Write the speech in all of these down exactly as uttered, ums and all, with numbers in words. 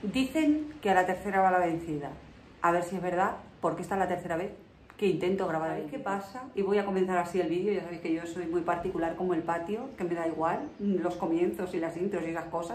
Dicen que a la tercera va la vencida. A ver si es verdad, porque esta es la tercera vez que intento grabar. ¿Sabéis qué pasa? Y voy a comenzar así el vídeo. Ya sabéis que yo soy muy particular como el patio, que me da igual los comienzos y las intros y esas cosas.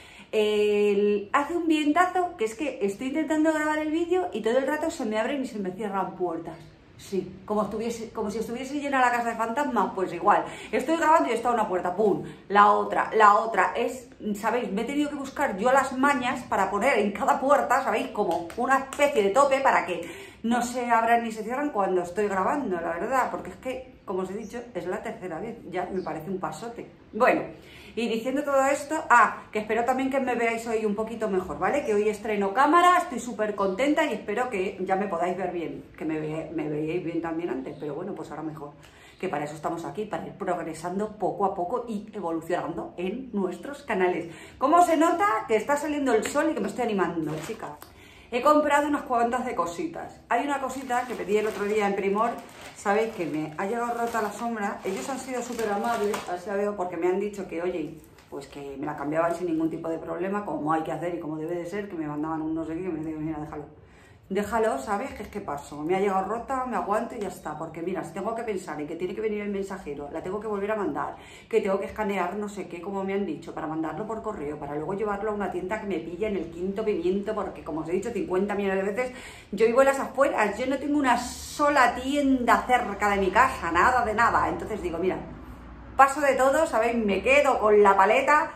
El... Hace un vientazo que es que estoy intentando grabar el vídeo y todo el rato se me abren y se me cierran puertas. Sí, como, estuviese, como si estuviese llena la casa de fantasmas, pues igual. Estoy grabando y está una puerta, pum, la otra, la otra. Es, ¿sabéis? Me he tenido que buscar yo las mañas para poner en cada puerta, ¿sabéis? Como una especie de tope para que no se abran ni se cierran cuando estoy grabando, la verdad. Porque es que, como os he dicho, es la tercera vez. Ya me parece un pasote. Bueno, y diciendo todo esto, ah, que espero también que me veáis hoy un poquito mejor, ¿vale? Que hoy estreno cámara, estoy súper contenta y espero que ya me podáis ver bien, que me, ve, me veíais bien también antes, pero bueno, pues ahora mejor, que para eso estamos aquí, para ir progresando poco a poco y evolucionando en nuestros canales. ¿Cómo se nota que está saliendo el sol y que me estoy animando, chicas? He comprado unas cuantas de cositas. Hay una cosita que pedí el otro día en Primor. Sabéis que me ha llegado rota la sombra. Ellos han sido súper amables, así la veo, porque me han dicho que, oye, pues que me la cambiaban sin ningún tipo de problema, como hay que hacer y como debe de ser, que me mandaban un no sé qué, que me digo, mira, déjalo. Déjalo, ¿sabes? Que es que paso. Me ha llegado rota, me aguanto y ya está. Porque mira, si tengo que pensar en que tiene que venir el mensajero, la tengo que volver a mandar, que tengo que escanear no sé qué, como me han dicho, para mandarlo por correo, para luego llevarlo a una tienda que me pilla en el quinto pimiento, porque como os he dicho cincuenta millones de veces, yo vivo en las afueras, yo no tengo una sola tienda cerca de mi casa, nada de nada. Entonces digo, mira, paso de todo, ¿sabéis? Me quedo con la paleta,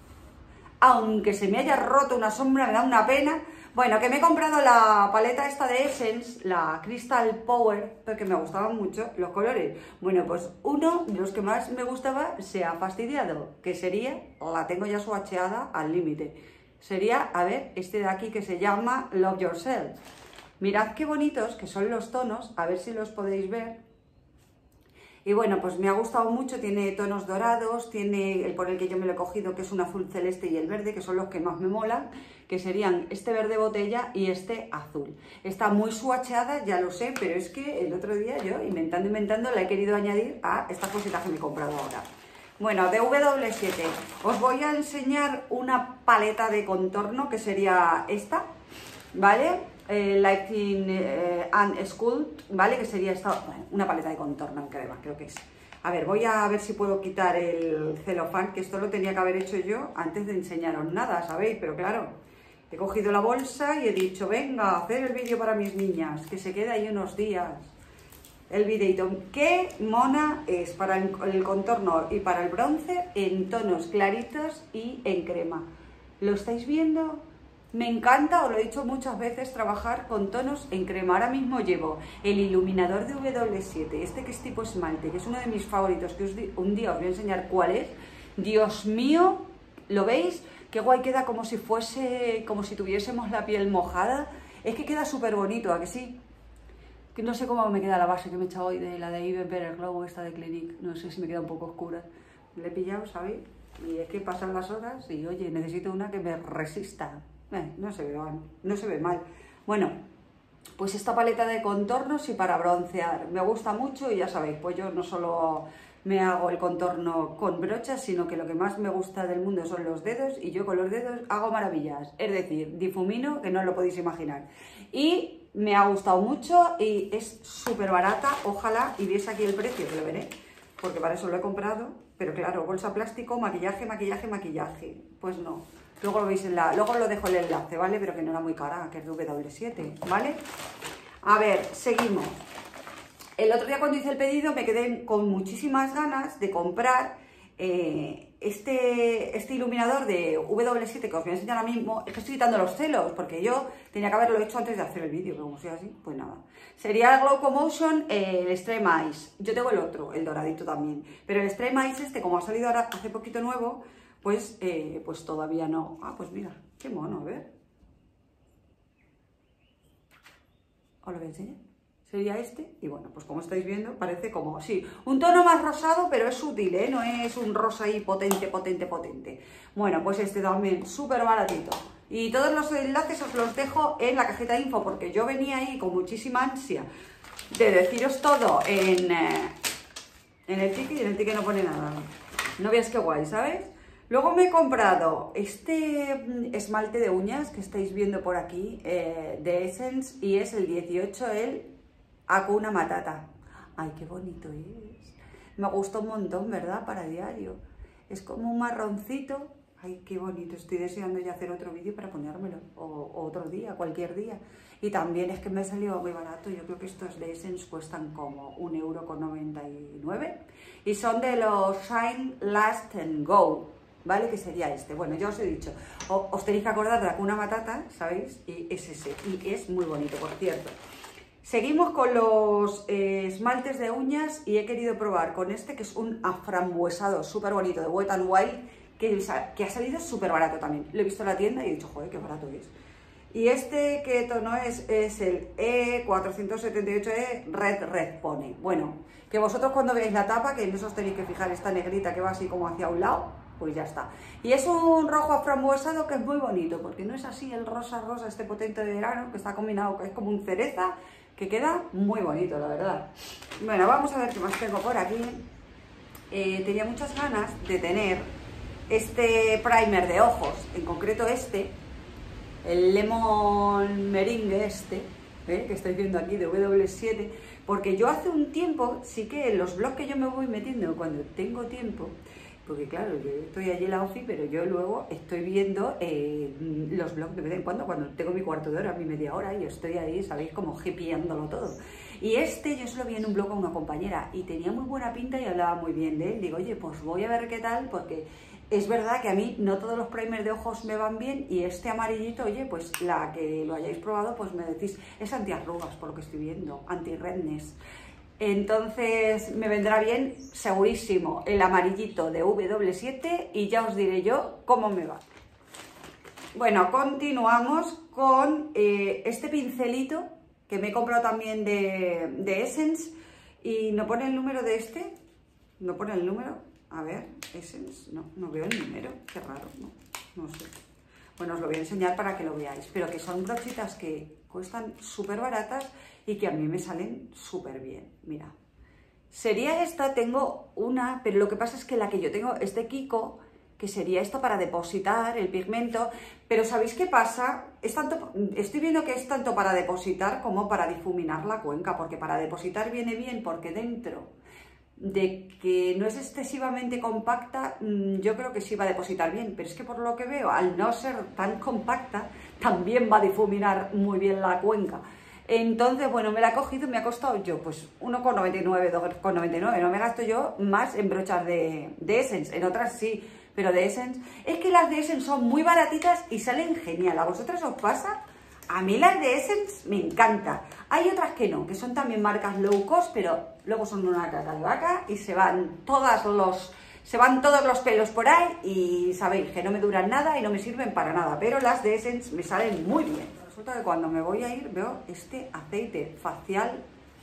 aunque se me haya roto una sombra, me da una pena. Bueno, que me he comprado la paleta esta de Essence, la Crystal Power, porque me gustaban mucho los colores. Bueno, pues uno de los que más me gustaba se ha fastidiado, que sería, la tengo ya swatcheada al límite. Sería, a ver, este de aquí que se llama Love Yourself. Mirad qué bonitos que son los tonos, a ver si los podéis ver. Y bueno, pues me ha gustado mucho, tiene tonos dorados, tiene el por el que yo me lo he cogido, que es un azul celeste y el verde, que son los que más me molan, que serían este verde botella y este azul. Está muy swatcheada, ya lo sé, pero es que el otro día yo, inventando, inventando, la he querido añadir a estas cositas que me he comprado ahora. Bueno, de W D siete, os voy a enseñar una paleta de contorno, que sería esta, ¿vale? Eh, Lighting eh, and Sculpt, ¿vale? Que sería esta, bueno, una paleta de contorno en crema, creo que es. A ver, voy a ver si puedo quitar el celofán, que esto lo tenía que haber hecho yo antes de enseñaros nada, ¿sabéis? Pero claro, he cogido la bolsa y he dicho, venga, a hacer el vídeo para mis niñas, que se quede ahí unos días. El videito, qué mona es para el, el contorno y para el bronce en tonos claritos y en crema. ¿Lo estáis viendo? Me encanta, os lo he dicho muchas veces, trabajar con tonos en crema. Ahora mismo llevo el iluminador de W siete, este que es tipo esmalte, que es uno de mis favoritos, que os un día os voy a enseñar cuál es. Dios mío, ¿lo veis? Qué guay queda, como si fuese, como si tuviésemos la piel mojada. Es que queda súper bonito, ¿a que sí? Que no sé cómo me queda la base que me he echado hoy de la de Even Better Glow, esta de Clinique. No sé si me queda un poco oscura. Le he pillado, ¿sabéis? Y es que pasan las horas y, oye, necesito una que me resista. Eh, no se ve mal, no se ve mal. Bueno, pues esta paleta de contornos y para broncear me gusta mucho y ya sabéis, pues yo no solo me hago el contorno con brochas, sino que lo que más me gusta del mundo son los dedos y yo con los dedos hago maravillas, es decir, difumino, que no lo podéis imaginar. Y me ha gustado mucho y es súper barata, ojalá, y viese aquí el precio, que lo veré, porque para eso lo he comprado, pero claro, bolsa plástico, maquillaje, maquillaje, maquillaje, pues no. Luego lo veis en la, luego lo dejo el enlace, ¿vale? Pero que no era muy cara, que es de W siete, ¿vale? A ver, seguimos. El otro día cuando hice el pedido me quedé con muchísimas ganas de comprar eh, este, este iluminador de W siete que os voy a enseñar ahora mismo. Es que estoy quitando los celos, porque yo tenía que haberlo hecho antes de hacer el vídeo, pero como soy así, pues nada. Sería el Glowcomotion, eh, el Extreme Ice. Yo tengo el otro, el doradito también. Pero el Extreme Ice este, como ha salido ahora hace poquito nuevo, Pues, eh, pues todavía no. Ah, pues mira, qué mono, a ver. Os lo voy a enseñar. Sería este. Y bueno, pues como estáis viendo, parece como, sí, un tono más rosado, pero es sutil, ¿eh? No es un rosa ahí potente, potente, potente. Bueno, pues este también, súper baratito. Y todos los enlaces os los dejo en la cajita de info, porque yo venía ahí con muchísima ansia de deciros todo en, eh, en el ticket, y en el ticket no pone nada. No veas qué guay, ¿sabes? Luego me he comprado este esmalte de uñas que estáis viendo por aquí, eh, de Essence, y es el dieciocho, el Hakuna Matata. Ay, qué bonito es. Me gusta un montón, ¿verdad? Para diario. Es como un marroncito. Ay, qué bonito. Estoy deseando ya hacer otro vídeo para ponérmelo. O, o otro día, cualquier día. Y también es que me ha salido muy barato. Yo creo que estos de Essence cuestan como un euro con noventa y nueve. Y son de los Shine, Last and Go, ¿vale? Que sería este. Bueno, ya os he dicho. O, os tenéis que acordar de la Hakuna Matata, ¿sabéis? Y es ese. Y es muy bonito, por cierto. Seguimos con los eh, esmaltes de uñas y he querido probar con este que es un aframbuesado súper bonito de Wet n Wild que, que ha salido súper barato también. Lo he visto en la tienda y he dicho, joder, qué barato es. Y este que tono es, es el E cuatrocientos setenta y ocho E Red Red pone. Bueno, que vosotros cuando veáis la tapa, que en eso os tenéis que fijar esta negrita que va así como hacia un lado, pues ya está. Y es un rojo aframbuesado que es muy bonito, porque no es así el rosa rosa este potente de verano, que está combinado, que es como un cereza, que queda muy bonito, la verdad. Bueno, vamos a ver qué más tengo por aquí. Eh, tenía muchas ganas de tener este primer de ojos, en concreto este, el Lemon Meringue este, ¿eh? que estáis viendo aquí de W W siete, porque yo hace un tiempo, sí que en los blogs que yo me voy metiendo cuando tengo tiempo, porque claro, yo estoy allí en la ofi, pero yo luego estoy viendo eh, los blogs de vez en cuando, cuando tengo mi cuarto de hora, mi media hora, y estoy ahí, sabéis, como hippieándolo todo. Y este yo se lo vi en un blog a una compañera, y tenía muy buena pinta y hablaba muy bien de él. Digo, oye, pues voy a ver qué tal, porque es verdad que a mí no todos los primers de ojos me van bien, y este amarillito, oye, pues la que lo hayáis probado, pues me decís, es antiarrugas, por lo que estoy viendo, anti-redness. Entonces me vendrá bien segurísimo el amarillito de W W siete y ya os diré yo cómo me va. Bueno, continuamos con eh, este pincelito que me he comprado también de, de Essence, y no pone el número de este, no pone el número, a ver, Essence, no, no veo el número, qué raro, no, no sé. Bueno, os lo voy a enseñar para que lo veáis, pero que son brochitas que cuestan súper baratas y que a mí me salen súper bien. Mira, sería esta, tengo una, pero lo que pasa es que la que yo tengo es de Kiko, que sería esta para depositar el pigmento, pero ¿sabéis qué pasa? Es tanto, estoy viendo que es tanto para depositar como para difuminar la cuenca, porque para depositar viene bien, porque dentro de que no es excesivamente compacta, yo creo que sí va a depositar bien, pero es que por lo que veo, al no ser tan compacta, también va a difuminar muy bien la cuenca. Entonces, bueno, me la he cogido y me ha costado yo, pues, uno con noventa y nueve, dos con noventa y nueve, no me gasto yo más en brochas de, de Essence, en otras sí, pero de Essence, es que las de Essence son muy baratitas y salen genial. ¿A vosotros os pasa? A mí las de Essence me encanta. Hay otras que no, que son también marcas low cost, pero luego son una caca de vaca y se van todas los, se van todos los pelos por ahí y sabéis que no me duran nada y no me sirven para nada, pero las de Essence me salen muy bien. Resulta que cuando me voy a ir veo este aceite facial,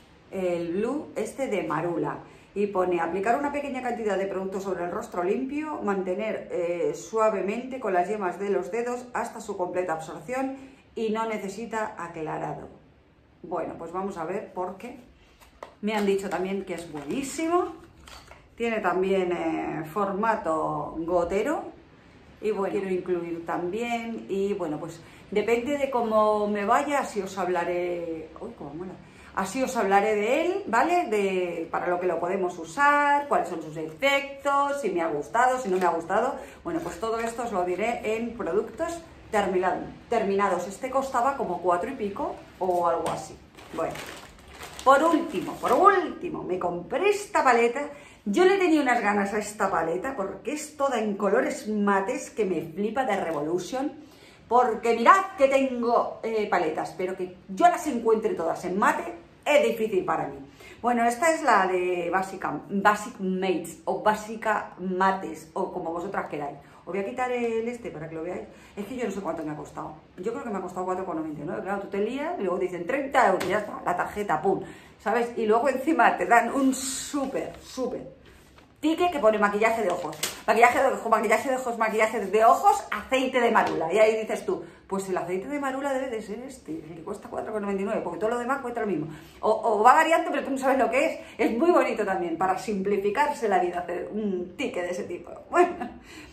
el Blue, este de Marula, y pone aplicar una pequeña cantidad de producto sobre el rostro limpio, mantener eh, suavemente con las yemas de los dedos hasta su completa absorción y no necesita aclarado. Bueno, pues vamos a ver por qué. Me han dicho también que es buenísimo, tiene también eh, formato gotero, y bueno, quiero incluir también, y bueno, pues depende de cómo me vaya, así os hablaré, uy, cómo mola, así os hablaré de él, ¿vale? De para lo que lo podemos usar, cuáles son sus efectos, si me ha gustado, si no me ha gustado. Bueno, pues todo esto os lo diré en productos terminados. Este costaba como cuatro y pico o algo así. Bueno, por último, por último, me compré esta paleta. Yo le tenía unas ganas a esta paleta porque es toda en colores mates que me flipa de Revolution. Porque mirad que tengo eh, paletas, pero que yo las encuentre todas en mate es difícil para mí. Bueno, esta es la de Básica, Basic Mates o Básica Mates o como vosotras queráis. Os voy a quitar el este para que lo veáis. Es que yo no sé cuánto me ha costado. Yo creo que me ha costado cuatro con noventa y nueve. Claro, tú te lías y luego dicen treinta euros, ya está, la tarjeta, pum. ¿Sabes? Y luego encima te dan un súper, súper ticket que pone maquillaje de ojos. Maquillaje de ojos, maquillaje de ojos, maquillaje de ojos, aceite de marula. Y ahí dices tú, pues el aceite de marula debe de ser este, el que cuesta cuatro con noventa y nueve, porque todo lo demás cuesta lo mismo. O, o va variando, pero tú no sabes lo que es. Es muy bonito también, para simplificarse la vida, hacer un ticket de ese tipo. Bueno,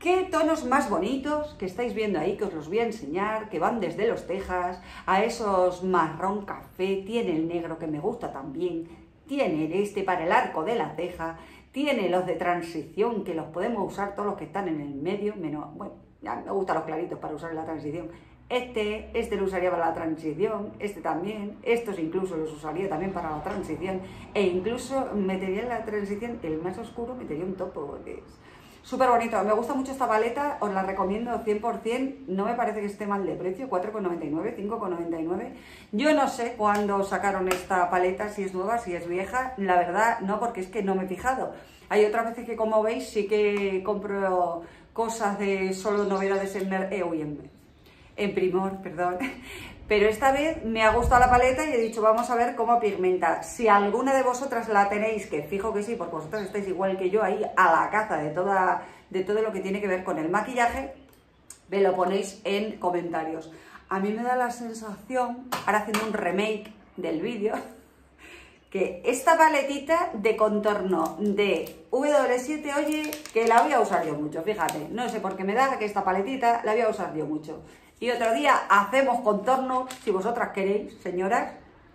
qué tonos más bonitos que estáis viendo ahí, que os los voy a enseñar, que van desde los tejas a esos marrón café, tiene el negro que me gusta también, tiene este para el arco de la ceja, tiene los de transición que los podemos usar todos los que están en el medio, menos, bueno, ya me gustan los claritos para usar en la transición. Este, este lo usaría para la transición, este también, estos incluso los usaría también para la transición, e incluso metería en la transición el más oscuro, metería un topo, porque es súper bonito. Me gusta mucho esta paleta, os la recomiendo cien por cien, no me parece que esté mal de precio, cuatro con noventa y nueve, cinco con noventa y nueve. Yo no sé cuándo sacaron esta paleta, si es nueva, si es vieja, la verdad no, porque es que no me he fijado. Hay otras veces que, como veis, sí que compro cosas de solo novedades en, eh, uy, en, en Primor, perdón. Pero esta vez me ha gustado la paleta y he dicho, vamos a ver cómo pigmenta. Si alguna de vosotras la tenéis, que fijo que sí, porque vosotras estáis igual que yo ahí a la caza de, toda, de todo lo que tiene que ver con el maquillaje, me lo ponéis en comentarios. A mí me da la sensación, ahora haciendo un remake del vídeo, que esta paletita de contorno de W siete, oye, que la voy a usar yo mucho, fíjate, no sé por qué me da que esta paletita la voy a usar yo mucho. Y otro día hacemos contorno, si vosotras queréis, señoras,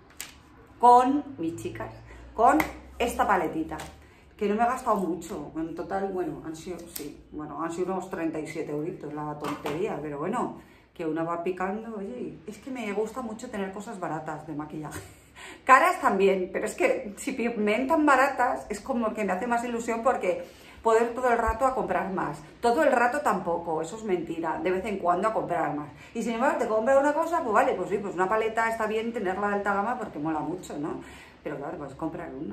con mis chicas, con esta paletita, que no me ha gastado mucho. En total, bueno, han sido, sí, bueno, han sido unos treinta y siete euritos, la tontería, pero bueno, que una va picando, oye, es que me gusta mucho tener cosas baratas de maquillaje. Caras también, pero es que si pigmentan baratas es como que me hace más ilusión porque poder todo el rato a comprar más. Todo el rato tampoco, eso es mentira, de vez en cuando a comprar más. Y sin embargo, te compras una cosa, pues vale, pues sí, pues una paleta está bien tenerla de alta gama porque mola mucho, ¿no? Pero claro, puedes comprar una,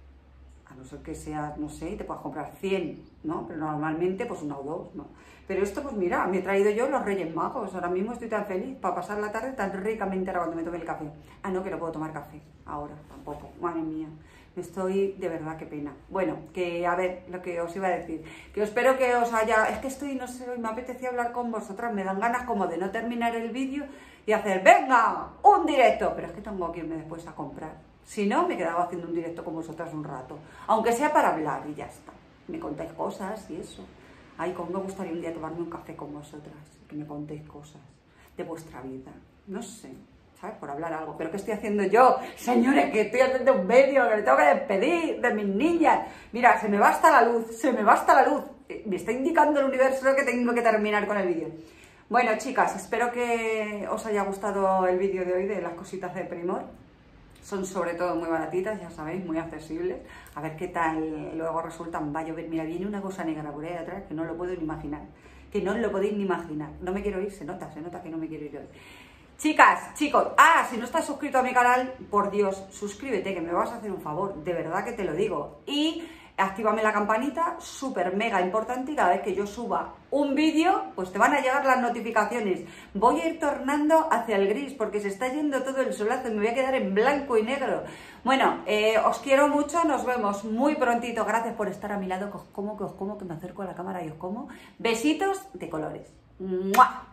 a no ser que sea, no sé, te puedas comprar cien, ¿no? Pero normalmente pues una o dos, ¿no? Pero esto, pues mira, me he traído yo los Reyes Magos, ahora mismo estoy tan feliz para pasar la tarde tan ricamente ahora cuando me tome el café. Ah, no, que no puedo tomar café, ahora tampoco, madre mía. Me estoy, de verdad, qué pena. Bueno, que a ver, lo que os iba a decir, que espero que os haya, es que estoy, no sé, hoy me apetecía hablar con vosotras, me dan ganas como de no terminar el vídeo y hacer, venga, un directo, pero es que tengo que irme después a comprar. Si no, me quedaba haciendo un directo con vosotras un rato, aunque sea para hablar y ya está. Me contáis cosas y eso. Ay, cómo me gustaría un día tomarme un café con vosotras, que me contéis cosas de vuestra vida, no sé. ¿Sabes? Por hablar algo. ¿Pero qué estoy haciendo yo? Señores, que estoy haciendo un vídeo, que me tengo que despedir de mis niñas. Mira, se me va hasta la luz, se me va hasta la luz. Me está indicando el universo que tengo que terminar con el vídeo. Bueno, chicas, espero que os haya gustado el vídeo de hoy de las cositas de Primor. Son sobre todo muy baratitas, ya sabéis, muy accesibles. A ver qué tal luego resultan. Va a llover. Mira, viene una cosa negra por ahí atrás que no lo puedo ni imaginar. Que no lo podéis ni imaginar. No me quiero ir, se nota, se nota que no me quiero ir hoy. Chicas, chicos, ah, si no estás suscrito a mi canal, por Dios, suscríbete, que me vas a hacer un favor, de verdad que te lo digo. Y actívame la campanita, súper mega importante, y cada vez que yo suba un vídeo, pues te van a llegar las notificaciones. Voy a ir tornando hacia el gris, porque se está yendo todo el solazo y me voy a quedar en blanco y negro. Bueno, eh, os quiero mucho, nos vemos muy prontito, gracias por estar a mi lado, que os como, que os como, que me acerco a la cámara y os como. Besitos de colores. ¡Mua!